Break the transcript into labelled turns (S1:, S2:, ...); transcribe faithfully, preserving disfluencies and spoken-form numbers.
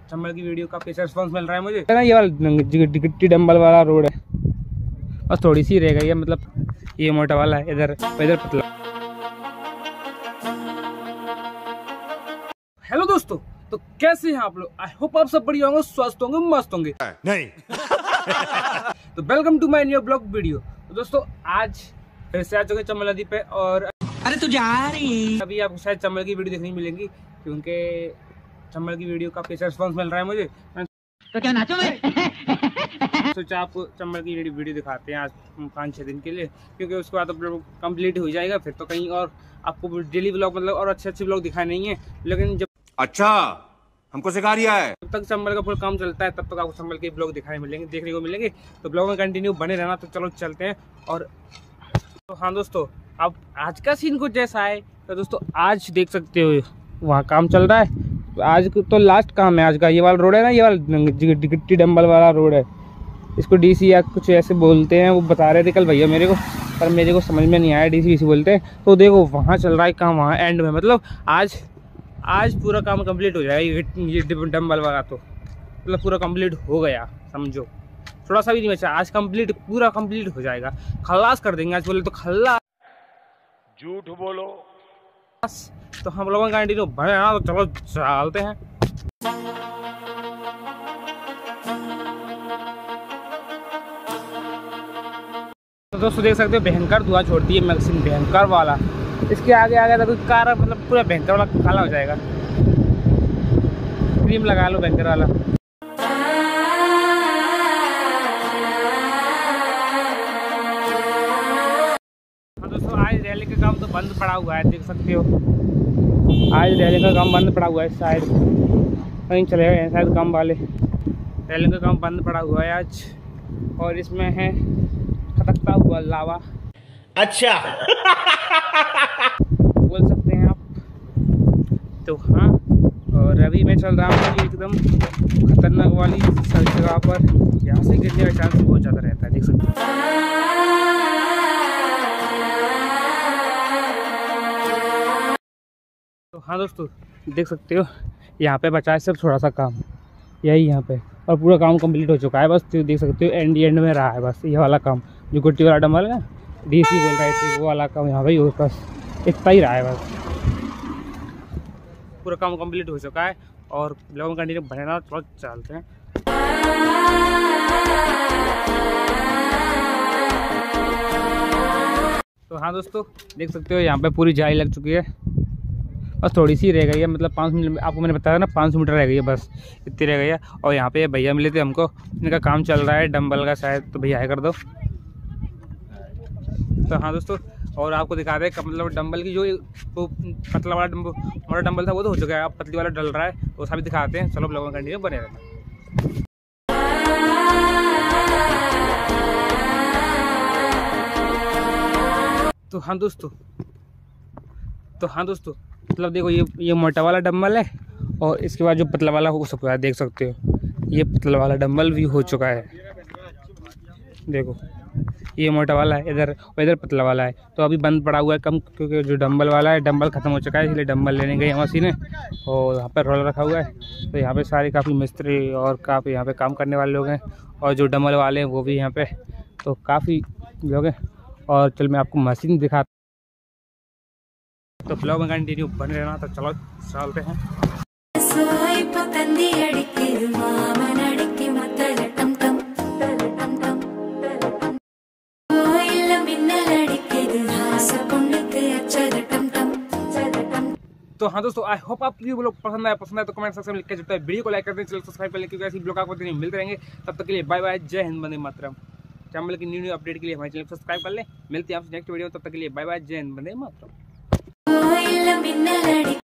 S1: चंबल की वीडियो का कैसा रिस्पॉन्स मिल रहा है मुझे ना। ये वाला गिट्टी डंबल वाला रोड है, बस थोड़ी सी रह गई है, मतलब ये मोटा वाला है, इधर इधर पतला। हेलो दोस्तों, तो कैसे हैं आप लोग? आई होप आप सब बढ़िया होंगे, स्वस्थ होंगे, मस्त होंगे।
S2: नहीं
S1: तो welcome to my new vlog video. तो दोस्तों आज फिर से आ चुके चंबल नदी पे, और
S3: अरे तू जा रही
S1: अभी आपको शायद चंबल की वीडियो देखने मिलेंगी, क्योंकि चंबल की वीडियो का कैसा रिस्पॉन्स मिल रहा है मुझे।
S3: तो क्या नाचो मैं?
S1: सोचा आपको चंबल की वीडियो दिखाते हैं आज पाँच छः दिन के लिए, क्योंकि उसके बाद अपलोड कंप्लीट हो जाएगा। फिर तो कहीं और आपको डेली ब्लॉग मतलब और अच्छे अच्छे ब्लॉग दिखाए नहीं है, लेकिन जब
S2: अच्छा हमको सिखा रिया है।
S1: जब तक चंबल का फुल काम चलता है तब तक आपको चंबल के ब्लॉग दिखाने मिलेंगे, देखने को मिलेंगे। तो ब्लॉग में कंटिन्यू बने रहना। तो चलो चलते हैं। और तो हाँ दोस्तों, अब आज का सीन कुछ जैसा है। तो दोस्तों आज देख सकते हो वहाँ काम चल रहा है। आज तो लास्ट काम है आज का। ये वाला रोड है ना, ये वाला गिट्टी डंबल वाला रोड है, इसको डीसी या कुछ ऐसे बोलते हैं। वो बता रहे थे कल भैया मेरे को, पर मेरे को समझ में नहीं आया डीसी डीसी बोलते हैं। तो देखो वहाँ चल रहा है काम, वहाँ एंड में, मतलब आज आज पूरा काम कंप्लीट हो जाएगा। ये डंबल वाला तो मतलब पूरा कंप्लीट हो गया, समझो थोड़ा सा भी नहीं बचा। आज कंप्लीट पूरा कंप्लीट हो जाएगा, खल्लास कर देंगे आज, बोले तो खल्लास।
S2: झूठ बोलो।
S1: तो हम लोगों का कंटिन्यू बने ना, तो चलो चलते हैं। तो दोस्तों देख सकते हो भयंकर धुआं छोड़ती है मशीन, भयंकर वाला। इसके आगे आगे तो कोई कार मतलब पूरा भयंकर वाला काला हो जाएगा। क्रीम लगा लो भयंकर वाला। हाँ दोस्तों, आज रैली का काम तो बंद पड़ा हुआ है, देख सकते हो। आज रैली का काम बंद पड़ा हुआ है, शायद कहीं चले गए हैं शायद काम वाले। रैली का काम बंद पड़ा हुआ है आज, और इसमें है खटकता हुआ लावा।
S3: अच्छा
S1: बोल सकते हैं आप। तो हाँ, और अभी मैं चल रहा हूँ एकदम खतरनाक वाली जगह पर, यहाँ से गिरने का चांस बहुत ज़्यादा रहता है, देख सकते हैं। तो हाँ दोस्तों देख सकते हो, यहाँ पे बचा है सिर्फ थोड़ा सा काम, यही यहाँ पे, और पूरा काम कंप्लीट हो चुका है। बस तो देख सकते हो एंड एंड में रहा है बस ये वाला काम, जो गुट्टी वाला डंबल है ना, डीसी बोल रहे थे, वो वाला काम यहाँ पे हो, बस इतना ही रहा है। बस पूरा काम कंप्लीट हो चुका है, और लोगों कंटिन्यू बनेना, थोड़ा चलते हैं। तो हाँ दोस्तों देख सकते हो, यहाँ पे पूरी जाली लग चुकी है, बस थोड़ी सी रह गई है, मतलब पाँच मिनट आपको मैंने बताया ना, पाँच सौ मीटर रह गई है, बस इतनी रह गई है। और यहाँ पे भैया मिले थे हमको, इनका काम चल रहा है डंबल का शायद, तो भैया है कर दो। तो हाँ दोस्तों, और आपको दिखा दें मतलब डंबल की जो वो पतला वाला डंबल मोटा डंबल था वो तो हो चुका है, अब पतली वाला डल रहा है, वो सभी दिखाते हैं। चलो लोगों का कंटिन्यू बने रहना। तो हाँ दोस्तों तो हाँ दोस्तों मतलब देखो, ये ये मोटा वाला डंबल है, और इसके बाद जो पतला वाला हो सकता है, देख सकते हो ये पतला वाला डंबल भी हो चुका है। देखो ये मोटा वाला है इधर, और इधर पतला वाला है। तो अभी बंद पड़ा हुआ है कम, क्योंकि जो डंबल वाला है डंबल ख़त्म हो चुका है, इसलिए डंबल लेने गए हैं मशीन, और यहाँ पर रोल रखा हुआ है। तो यहाँ पे सारे काफ़ी मिस्त्री और काफ़ी यहाँ पे काम करने वाले लोग हैं, और जो डंबल वाले हैं वो भी यहाँ पे, तो काफ़ी लोग हैं। और चल मैं आपको मशीन दिखाता, तो ब्लॉग में कंटिन्यू बने रहना। तो चलो चलते हैं। तो हाँ दोस्तों, आई होप आप ये ब्लॉग पसंद आया पसंद आया तो कमेंट सेक्शन में लिख के जब वीडियो को लाइक कर दें, चैनल सब्सक्राइब कर लें, क्योंकि ऐसी ब्लॉग आपको दिन मिलते रहेंगे। तब तक के लिए बाय बाय, जय हिंद, वंदे मातरम। चैनल की न्यू न्यू अपडेट के लिए हमारे चैनल को सब्सक्राइब कर लें। मिलते हैं आपसे नेक्स्ट वीडियो, तब तक के लिए बाय बाय, जय हिंद, वंदे मातरम।